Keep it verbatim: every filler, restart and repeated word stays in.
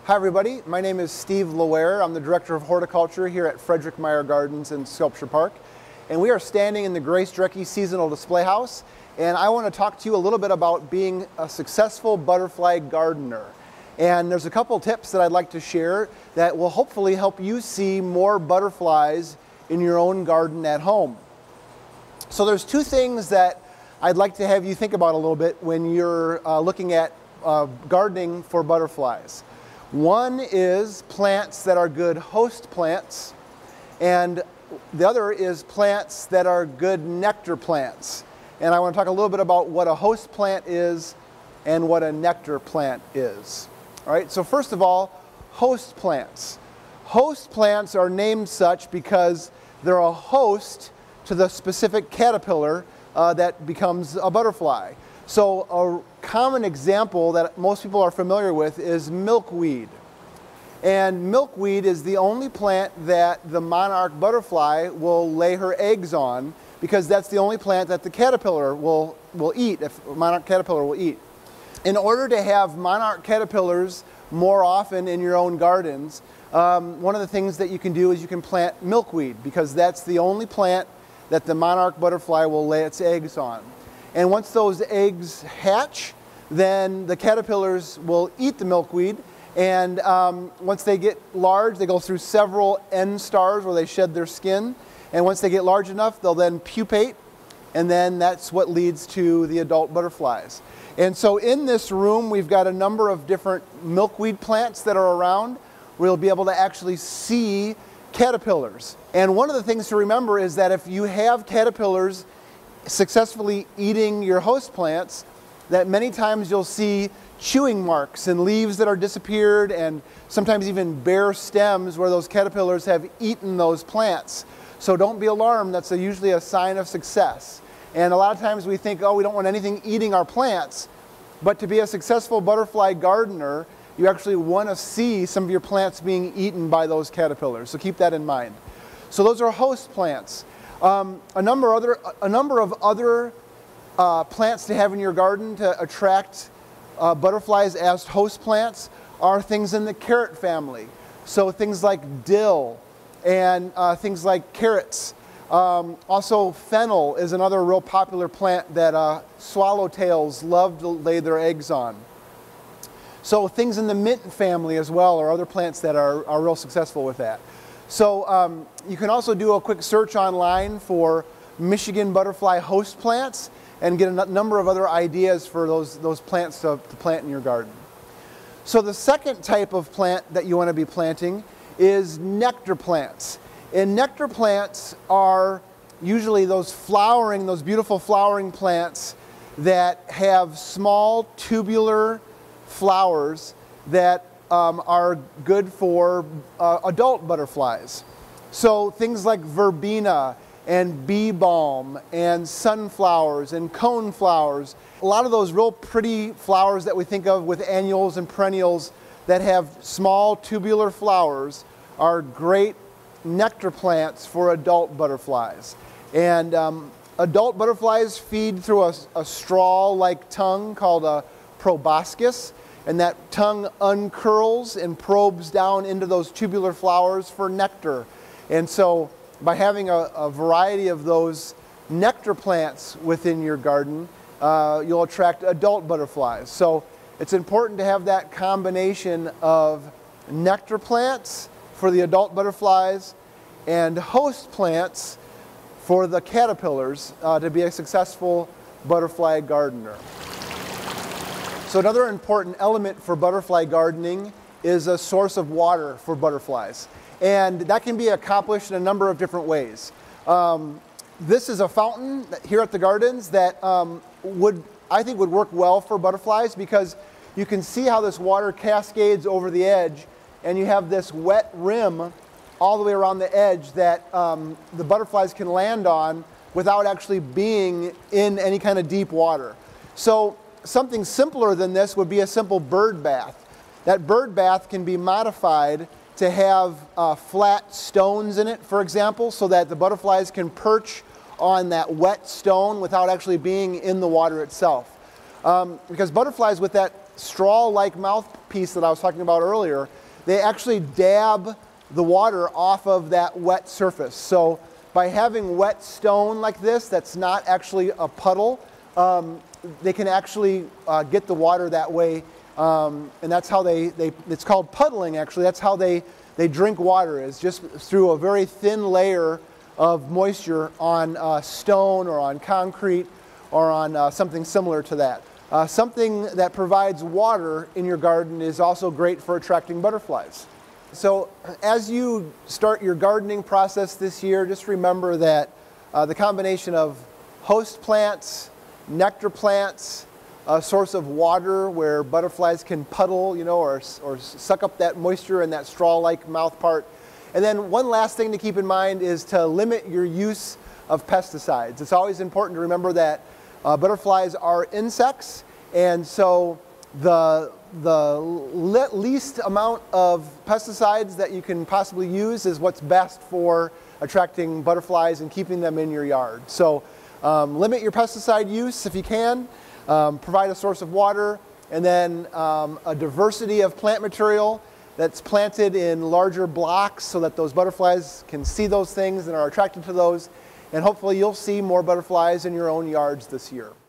Hi everybody, my name is Steve LaWarre. I'm the Director of Horticulture here at Frederick Meijer Gardens in Sculpture Park. And we are standing in the Grace Drecke Seasonal Display House. And I want to talk to you a little bit about being a successful butterfly gardener. And there's a couple tips that I'd like to share that will hopefully help you see more butterflies in your own garden at home. So there's two things that I'd like to have you think about a little bit when you're uh, looking at uh, gardening for butterflies. One is plants that are good host plants, and the other is plants that are good nectar plants. And I want to talk a little bit about what a host plant is and what a nectar plant is. All right, so first of all, host plants. Host plants are named such because they're a host to the specific caterpillar uh, that becomes a butterfly. So a common example that most people are familiar with is milkweed. And milkweed is the only plant that the monarch butterfly will lay her eggs on, because that's the only plant that the caterpillar will, will eat, if monarch caterpillar will eat. In order to have monarch caterpillars more often in your own gardens, um, one of the things that you can do is you can plant milkweed, because that's the only plant that the monarch butterfly will lay its eggs on. And once those eggs hatch, then the caterpillars will eat the milkweed. And um, once they get large, they go through several end stars where they shed their skin. And once they get large enough, they'll then pupate. And then that's what leads to the adult butterflies. And so in this room, we've got a number of different milkweed plants that are around. We'll be able to actually see caterpillars. And one of the things to remember is that if you have caterpillars successfully eating your host plants, that many times you'll see chewing marks and leaves that are disappeared, and sometimes even bare stems where those caterpillars have eaten those plants. So don't be alarmed, that's a, usually a sign of success. And a lot of times we think, oh, we don't want anything eating our plants, but to be a successful butterfly gardener, you actually want to see some of your plants being eaten by those caterpillars, so keep that in mind. So those are host plants. Um, a, number other, a number of other uh, plants to have in your garden to attract uh, butterflies as host plants are things in the carrot family. So things like dill and uh, things like carrots. Um, also fennel is another real popular plant that uh, swallowtails love to lay their eggs on. So things in the mint family as well are other plants that are, are real successful with that. So um, you can also do a quick search online for Michigan butterfly host plants and get a number of other ideas for those, those plants to, to plant in your garden. So the second type of plant that you want to be planting is nectar plants. And nectar plants are usually those flowering, those beautiful flowering plants that have small tubular flowers that Um, are good for uh, adult butterflies. So things like verbena and bee balm and sunflowers and cone flowers, a lot of those real pretty flowers that we think of with annuals and perennials that have small tubular flowers are great nectar plants for adult butterflies. And um, adult butterflies feed through a, a straw-like tongue called a proboscis. And that tongue uncurls and probes down into those tubular flowers for nectar. And so by having a, a variety of those nectar plants within your garden, uh, you'll attract adult butterflies. So it's important to have that combination of nectar plants for the adult butterflies and host plants for the caterpillars uh, to be a successful butterfly gardener. So another important element for butterfly gardening is a source of water for butterflies. And that can be accomplished in a number of different ways. Um, this is a fountain here at the gardens that um, would, I think would work well for butterflies, because you can see how this water cascades over the edge, and you have this wet rim all the way around the edge that um, the butterflies can land on without actually being in any kind of deep water. So something simpler than this would be a simple bird bath. That bird bath can be modified to have uh, flat stones in it, for example, so that the butterflies can perch on that wet stone without actually being in the water itself. Um, because butterflies with that straw-like mouthpiece that I was talking about earlier, they actually dab the water off of that wet surface. So by having wet stone like this, that's not actually a puddle, um, they can actually uh, get the water that way, um, and that's how they, they, it's called puddling actually, that's how they, they drink water, is just through a very thin layer of moisture on uh, stone or on concrete or on uh, something similar to that. Uh, something that provides water in your garden is also great for attracting butterflies. So as you start your gardening process this year, just remember that uh, the combination of host plants, nectar plants, a source of water where butterflies can puddle, you know, or, or suck up that moisture in that straw-like mouth part. And then one last thing to keep in mind is to limit your use of pesticides. It's always important to remember that uh, butterflies are insects, and so the, the le least amount of pesticides that you can possibly use is what's best for attracting butterflies and keeping them in your yard. So um, limit your pesticide use if you can, um, provide a source of water, and then um, a diversity of plant material that's planted in larger blocks so that those butterflies can see those things and are attracted to those. And hopefully you'll see more butterflies in your own yards this year.